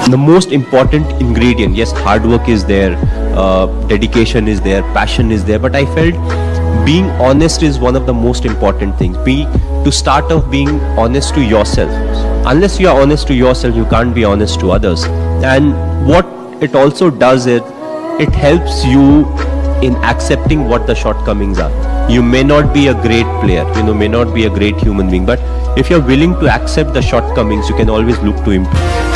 the most important ingredient. Yes, hard work is there, dedication is there, passion is there, but I felt being honest is one of the most important things. To start off, being honest to yourself. Unless you are honest to yourself, you can't be honest to others. And what it also does is it helps you in accepting what the shortcomings are. You may not be a great player, may not be a great human being, but if you're willing to accept the shortcomings, you can always look to improve.